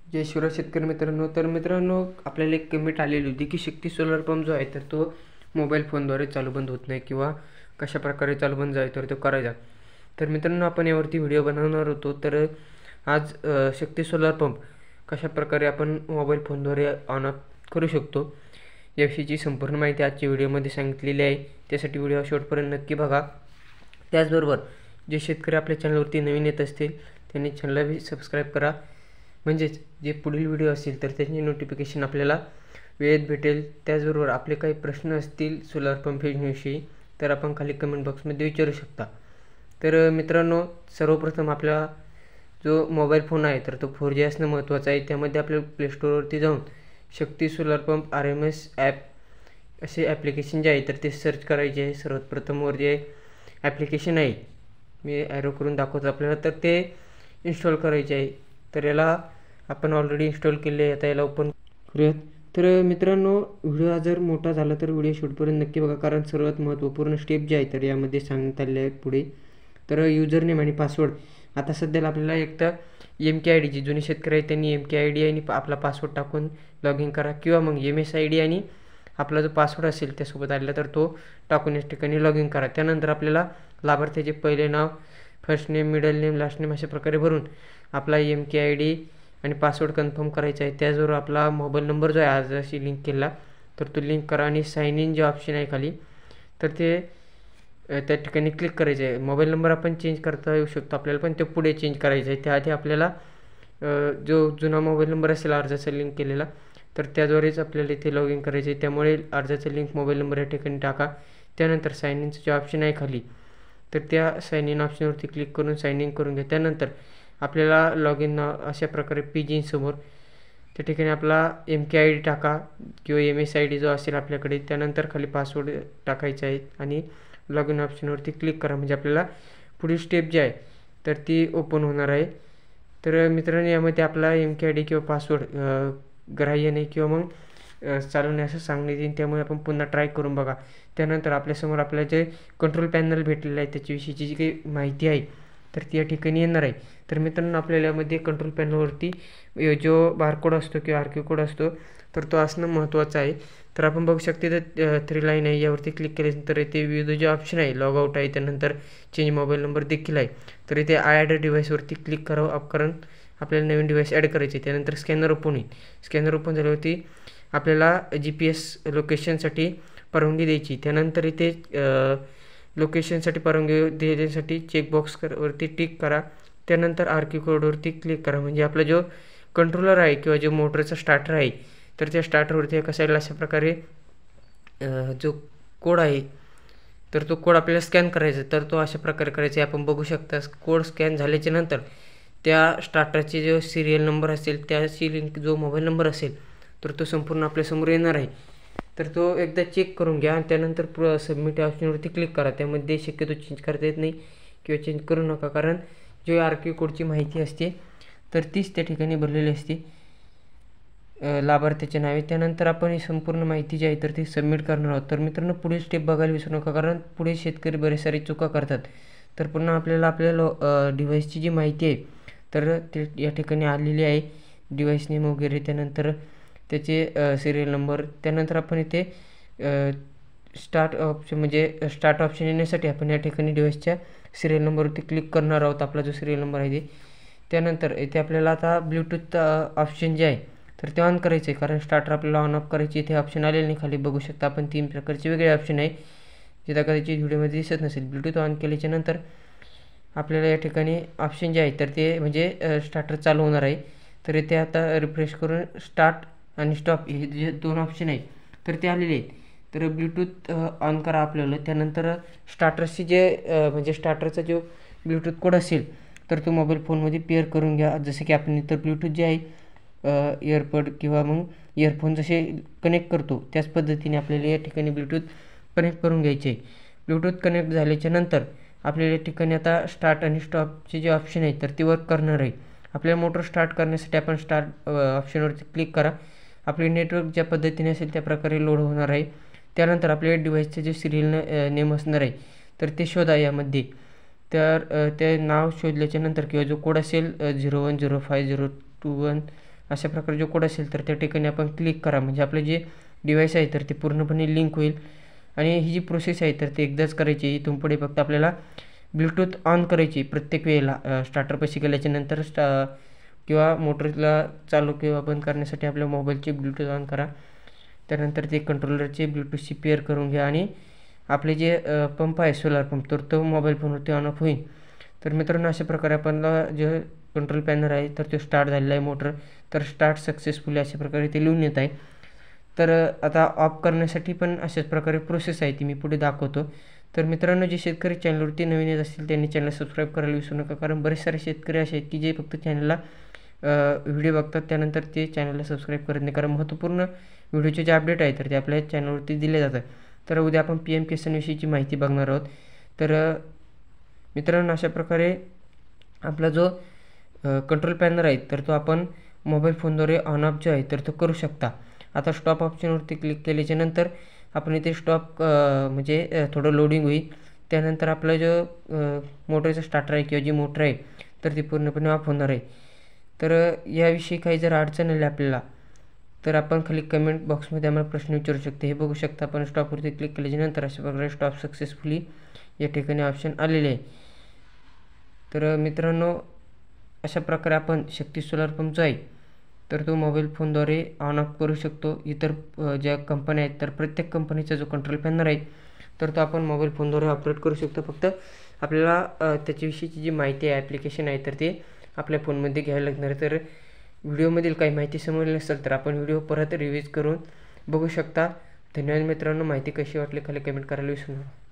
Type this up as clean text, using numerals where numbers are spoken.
जय शिवराज शेतकरी मित्रांनो. तर मित्रांनो, आपल्याला एक कमेंट आलेली होती की शक्ती सोलर पंप जो आहे तर तो मोबाईल फोनद्वारे चालू बंद होत नाही किंवा कशाप्रकारे चालू बंद आहे तर तो करायचा. तर मित्रांनो, आपण यावरती व्हिडिओ बनवणार होतो. तर आज शक्ती सोलर पंप कशाप्रकारे आपण मोबाईल फोनद्वारे ऑन ऑफ करू शकतो याविषयीची संपूर्ण माहिती आजच्या व्हिडिओमध्ये सांगितलेली आहे. त्यासाठी व्हिडिओ शेवटपर्यंत नक्की बघा. त्याचबरोबर जे शेतकरी आपल्या चॅनलवरती नवीन येत असतील त्यांनी चॅनलला बी सबस्क्राईब करा, म्हणजेच जे पुढील व्हिडिओ असेल तर त्याची नोटिफिकेशन आपल्याला वेळेत भेटेल. त्याचबरोबर आपले काही प्रश्न असतील सोलार पंप योजनेविषयी तर आपण खाली कमेंट बॉक्समध्ये विचारू शकता. तर मित्रांनो, सर्वप्रथम आपला जो मोबाईल फोन आहे तर तो 4G असणं महत्त्वाचं आहे. त्यामध्ये आपल्याला प्लेस्टोरवरती जाऊन Shakti solar pump RMS app असे ॲप्लिकेशन जे आहे तर ते सर्च करायचे आहे. सर्वात प्रथम वर जे ॲप्लिकेशन आहे मी ॲरो करून दाखवतो आपल्याला, तर ते इन्स्टॉल करायचे आहे. तर याला आपण ऑलरेडी इन्स्टॉल केले आहे. आता याला ओपन करूयात. तर मित्रांनो, व्हिडिओ जर मोठा झाला तर व्हिडिओ शेवटपर्यंत नक्की बघा, कारण सर्वात महत्त्वपूर्ण स्टेप जे आहे तर यामध्ये सांगण्यात आले आहे पुढे. तर युजर नेम आणि पासवर्ड आता सध्याला आपल्याला एक तर MKID जी जुनी शेतकरी आहे त्यांनी MKID आणि आपला पासवर्ड टाकून लॉग इन करा, किंवा मग MSID आणि आपला जो पासवर्ड असेल त्यासोबत आलेला तर तो टाकून या ठिकाणी लॉग इन करा. त्यानंतर आपल्याला लाभार्थ्याचे पहिले नाव, first name, middle name, last name अशा प्रकारे भरून आपला MKID आणि पासवर्ड कन्फर्म करायचा आहे. त्याचबरोबर आपला मोबाईल नंबर जो आहे आजशी लिंक केला तर तो लिंक करा आणि साइन इन जे ऑप्शन आहे खाली तर ते त्या ठिकाणी क्लिक करायचं आहे. मोबाईल नंबर आपण चेंज करता येऊ शकतो आपल्याला, पण ते पुढे चेंज करायचं आहे. त्याआधी आपल्याला जो जुना मोबाईल नंबर असेल अर्जाचा लिंक केलेला तर त्याद्वारेच आपल्याला इथे लॉग इन करायचे आहे. त्यामुळे अर्जाचा लिंक मोबाईल नंबर या ठिकाणी टाका. त्यानंतर साइन इनचं जे ऑप्शन आहे खाली तर त्या साइन इन ऑप्शनवरती क्लिक करून साइन इन करून घ्या. त्यानंतर आपल्याला लॉग इन अशा प्रकारे पेज येईल समोर. त्या ठिकाणी आपला MKID टाका किंवा MSID जो असेल आपल्याकडे. त्यानंतर खाली पासवर्ड टाकायचा आहे आणि लॉग इन ऑप्शनवरती क्लिक करा, म्हणजे आपल्याला पुढील स्टेप जी आहे तर ती ओपन होणार आहे. तर मित्रांनो, यामध्ये आपला MKID किंवा पासवर्ड ग्राह्य नाही किंवा मग चालू नाही असं सांगण्यात येईल. त्यामुळे आपण पुन्हा ट्राय करून बघा. त्यानंतर आपल्यासमोर आपल्याला जे कंट्रोल पॅनल भेटलेलं आहे त्याच्याविषयीची जी काही माहिती आहे तर ती या ठिकाणी येणार आहे. तर मित्रांनो, आपल्याला यामध्ये कंट्रोल पॅनलवरती जो बारकोड असतो किंवा RQ कोड असतो तर तो असणं महत्त्वाचं आहे. तर आपण बघू शकतो तर 3 लाईन आहे, यावरती क्लिक केल्यानंतर इथे विविध जे ऑप्शन आहे लॉग आउट आहे, त्यानंतर चेंज मोबाईल नंबर देखील आहे. तर इथे ॲड डिव्हाइसवरती क्लिक करावं, कारण आपल्याला नवीन डिव्हाइस ॲड करायचे. त्यानंतर स्कॅनर ओपन होईल. स्कॅनर ओपन झाल्यावरती आपल्याला GPS लोकेशनसाठी परवानगी द्यायची. त्यानंतर इथे लोकेशनसाठी परवानगी देण्यासाठी चेकबॉक्सवरती टिक करा. त्यानंतर RQ कोडवरती क्लिक करा, म्हणजे आपला जो कंट्रोलर आहे किंवा जो मोटरचा स्टार्टर आहे तर त्या स्टार्टरवरती एका साईडला अशा प्रकारे जो कोड आहे तर तो कोड आपल्याला स्कॅन करायचा. तर तो अशा प्रकारे करायचा आहे. आपण बघू शकता कोड स्कॅन झाल्याच्या नंतर त्या स्टार्टरचे जो सिरियल नंबर असेल त्याची लिंक जो मोबाईल नंबर असेल तर तो संपूर्ण आपल्यासमोर येणार आहे. तर तो एकदा चेक करून घ्या आणि त्यानंतर सबमिट ऑप्शनवरती क्लिक करा. त्यामध्ये शक्यतो चेंज करता येत नाही किंवा चेंज करू नका, कारण जो RQ कोडची माहिती असते तर तीच त्या ठिकाणी भरलेली असते लाभार्थ्याच्या नावे. त्यानंतर आपण ही संपूर्ण माहिती जी आहे तर ती सबमिट करणार आहोत. तर मित्रांनो, पुढील स्टेप बघायला विसरू नका, कारण पुढे शेतकरी बरेच सारी चुका करतात. तर पुन्हा आपल्या डिव्हाइसची जी माहिती आहे तर ते या ठिकाणी आलेली आहे, डिव्हाइस नेम वगैरे, त्यानंतर त्याचे सिरियल नंबर. त्यानंतर आपण इथे स्टार्ट ऑप्शन येण्यासाठी आपण या ठिकाणी डिव्हाइसच्या सिरियल नंबरवरती क्लिक करणार आहोत, आपला जो सिरियल नंबर आहे ते. त्यानंतर इथे आपल्याला आता ब्लूटूथ ऑप्शन जे आहे तर ते ऑन करायचं आहे, कारण स्टार्टर आपल्याला ऑन ऑफ करायची. इथे ऑप्शन आलेले नाही. खाली बघू शकता आपण 3 प्रकारचे वेगळे ऑप्शन आहे, जे कदाचित व्हिडिओमध्ये दिसत नसेल. ब्लूटूथ ऑन केल्याच्या नंतर आपल्याला या ठिकाणी ऑप्शन जे आहे तर ते म्हणजे स्टार्टर चालू होणार आहे. तर इथे आता रिफ्रेश करून स्टार्ट आणि स्टॉप हे जे 2 ऑप्शन आहेत तर ते आलेले आहेत. तर ब्लूटूथ ऑन करा आपल्याला. त्यानंतर स्टार्टरची म्हणजे स्टार्टरचा जो ब्लूटूथ कोड असेल तर तो मोबाईल फोनमध्ये पेअर करून घ्या. जसं की आपण इतर ब्लूटूथ जे आहे इयरपड किंवा मग इयरफोन जसे कनेक्ट करतो त्याच पद्धतीने आपल्याला या ठिकाणी ब्लूटूथ कनेक्ट करून घ्यायचे आहे. ब्लूटूथ कनेक्ट झाल्याच्या नंतर आपल्याला या ठिकाणी आता स्टार्ट आणि स्टॉपचे जे ऑप्शन आहे तर ते वर्क करणार आहे. आपल्याला मोटर स्टार्ट करण्यासाठी आपण स्टार्ट ऑप्शनवरती क्लिक करा. आपले नेटवर्क ज्या पद्धतीने असेल त्या प्रकारे लोड होणार आहे. त्यानंतर आपल्या डिव्हाइसचे जे सिरियल नेम असणार आहे तर ते शोधा यामध्ये. तर ते नाव शोधल्याच्या नंतर किंवा जो कोड असेल 01050210 अशा प्रकारे जो कोड असेल तर त्या ठिकाणी आपण क्लिक करा, म्हणजे आपलं जे डिव्हाइस आहे तर ते पूर्णपणे लिंक होईल. आणि ही जी प्रोसेस आहे तर ती एकदाच करायची. इथून पुढे फक्त आपल्याला ब्लूटूथ ऑन करायची प्रत्येक वेळेला. स्टार्टरपाशी गेल्याच्यानंतर किंवा मोटरला चालू किंवा बंद करण्यासाठी आपल्या मोबाईलचे ब्लूटूथ ऑन करा. त्यानंतर ते कंट्रोलरचे ब्लूटूथशी पेअर करून घ्या आणि आपले जे पंप आहे सोलार पंप तर तो मोबाईल फोनवरती ऑन ऑफ होईल. तर मित्रांनो अशा प्रकारे आपल्याला जे कंट्रोल पॅनल आहे तर तो स्टार्ट झालेला आहे मोटर, तर स्टार्ट सक्सेसफुली अशा प्रकारे ते लिहून येत आहे. तर आता ऑफ करण्यासाठी पण अशाच प्रकारे प्रोसेस आहे ती मी पुढे दाखवतो. तर मित्रांनो जे शेतकरी चॅनलवरती नवीन येत असतील त्यांनी चॅनल सबस्क्राईब करायला विसरू नका, कारण बरेच सारे शेतकरी असे आहेत की जे फक्त चॅनलला व्हिडिओ बघतात त्यानंतर ते चॅनलला सबस्क्राईब करत नाही, कारण महत्त्वपूर्ण व्हिडिओचे जे अपडेट आहे तर ते आपल्या चॅनलवरती दिले जातात. तर उद्या आपण PM किसानविषयीची माहिती बघणार आहोत. तर मित्रांनो अशा प्रकारे आपला जो कंट्रोल पॅनल आहे तर तो आपण मोबाईल फोनद्वारे ऑन ऑफ जो आहे तर तो करू शकता. आता स्टॉप ऑप्शनवरती क्लिक केल्याच्यानंतर आपण इथे स्टॉप म्हणजे थोडं लोडिंग होईल. त्यानंतर आपला जो मोटरचा स्टार्टर आहे किंवा जी मोटर आहे तर ती पूर्णपणे ऑफ होणार आहे. तर याविषयी काही जर अडचण आली आपल्याला तर आपण खाली कमेंट बॉक्समध्ये आम्हाला प्रश्न विचारू शकतो. हे बघू शकता आपण स्टॉपवरती क्लिक केल्याच्यानंतर अशा प्रकारे स्टॉप सक्सेसफुली या ठिकाणी ऑप्शन आलेले आहे. तर मित्रांनो अशा प्रकारे आपण शक्ती सोलार पंप जो आहे तर तो मोबाईल फोनद्वारे ऑन ऑफ करू शकतो. इतर ज्या कंपन्या आहेत तर प्रत्येक कंपनीचा जो कंट्रोल पॅनल आहे तर तो आपण मोबाईल फोनद्वारे ऑपरेट करू शकतो. फक्त आपल्याला त्याच्याविषयीची जी माहिती आहे ॲप्लिकेशन आहे तर ते आपल्या फोनमध्ये घ्यायला लागणार आहे. तर व्हिडिओमधील काही माहिती समजली नसेल तर आपण व्हिडिओ परत रिव्हिज करून बघू शकता. धन्यवाद मित्रांनो. माहिती कशी वाटली खाली कमेंट करायला विसरू नका.